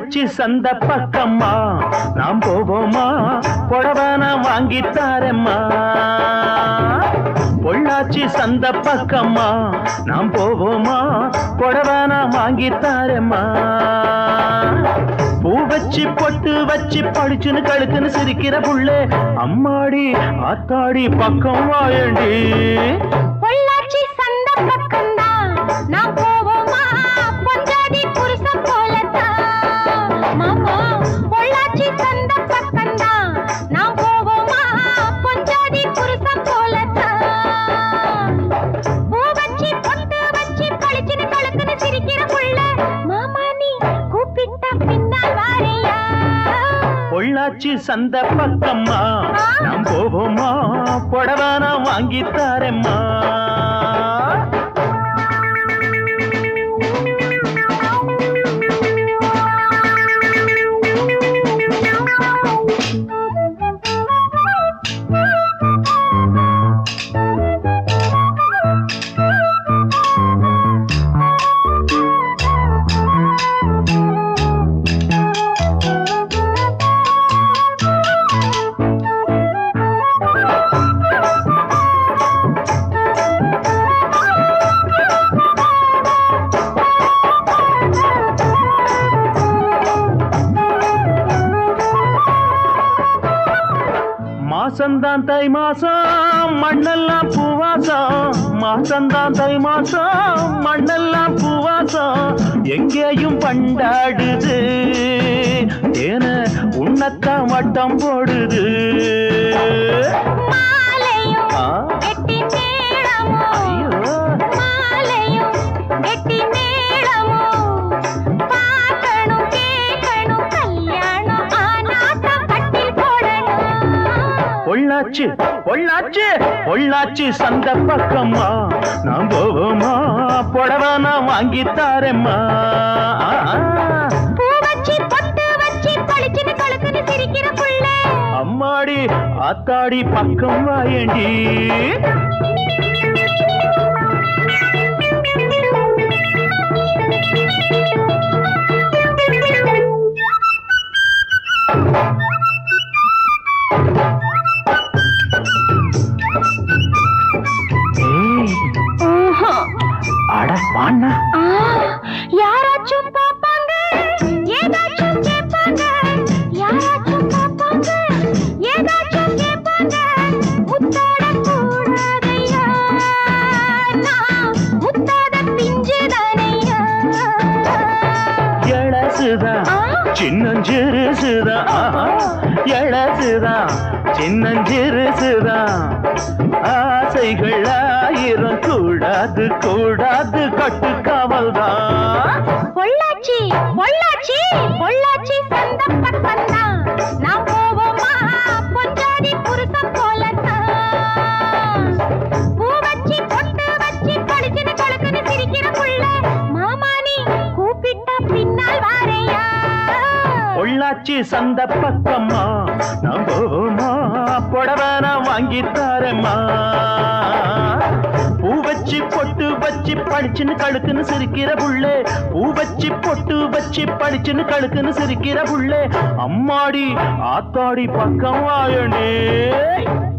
பொள்ளாச்சி சந்த பக்கம்மா நாம் போவோமா புடவன வாங்கி தாரம்மா பொள்ளாச்சி சந்த பக்கம்மா நாம் போவோமா புடவன வாங்கி தாரம்மா பூ வச்சு பொட்டு வச்சு படிச்சுன்னு கழுத்துன்னு சிரிக்கிற புள்ளே அம்மாடி ஆத்தாடி பக்கம் வாயண்டி பொள்ளாச்சி சந்த பக்கம்தான் நாம் போவோமா பொஞ்சாதி புருஷன் போலத்தான் மாமா பொள்ளாச்சி சந்த பக்கம்தான் நாம் போவோமா பொஞ்சாதி புருஷன் போலத்தான் பூ வச்சு பொட்டு வச்சு பளிச்சுன்னு கழுத்துன்னு சிரிக்கிற புள்ள மாமா நீ கூப்பிட்டா பின்னால் வாரையா பொள்ளாச்சி சந்த பக்கம்மா நாம் போவோமா புடவன வாங்கி தாரம்மா மாசந்தான் தை மாசம் மண்ணெல்லாம் பூவாசம் மாசந்தான் தை மாசம் மண்ணெல்லாம் பூவாசம் எங்கேயும் பண்டாடுது ஏன உன்னத்தான் வட்டம் போடுது பொள்ளாச்சி பொள்ளாச்சி பொள்ளாச்சி சந்த பக்கம்மா நாம் போவோமா புடவன வாங்கி தாரம்மா அம்மாடி ஆத்தாடி பக்கம் வாயண்டி அட பாண்ணா யாராச்சும் பாப்பாங்க ஏதாச்சும் கேட்பாங்க யாராச்சும் பாப்பாங்க ஏதாச்சும் கேட்பாங்க முத்தாட கூடாதையா நான் முத்தாட பிஞ்சுதானையா எழசுதா சின்னஞ்சிறுசுதா எழசுதா சின்னஞ்சிறுசுதா ஆசைகள் ஆயிரம் கூடாது கூடாது கட்டு காவல்தான் பொள்ளாச்சி பொள்ளாச்சி பொள்ளாச்சி சந்த பக்கம்தான் நாம் போவோமா பொஞ்சாதி புருஷன் போலத்தான் பூ வச்சு பொட்டு வச்சு படிச்சுன்னு கழுத்துன்னு சிரிக்கிற புள்ள மாமா நீ கூப்பிட்டா பின்னால் வாரையா பொள்ளாச்சி சந்த பக்கம்மா நாம் போவோமா புடவன வாங்கி தாரம்மா பூ வச்சு பொட்டு வச்சு படிச்சுன்னு கழுத்துன்னு சிரிக்கிற புள்ளே பூ வச்சு பொட்டு வச்சு படிச்சுன்னு கழுத்துன்னு சிரிக்கிற புள்ளே அம்மாடி ஆத்தாடி பக்கம் வாயண்டே